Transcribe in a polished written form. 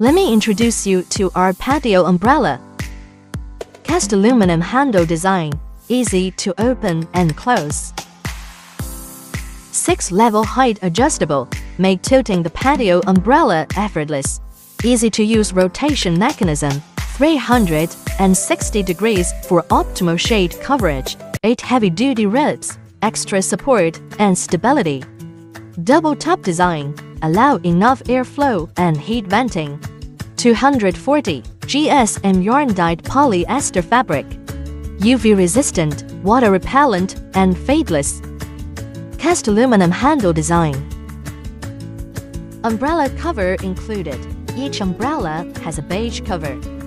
Let me introduce you to our Patio umbrella. Cast aluminum handle design, easy to open and close. 6-level height adjustable, make tilting the Patio umbrella effortless. Easy to use rotation mechanism, 360 degrees for optimal shade coverage. 8 heavy-duty ribs, extra support and stability. Double top design, allow enough airflow and heat venting. 240 GSM yarn-dyed polyester fabric. UV-resistant, water-repellent, and fadeless. Cast aluminum handle design. Umbrella cover included. Each umbrella has a beige cover.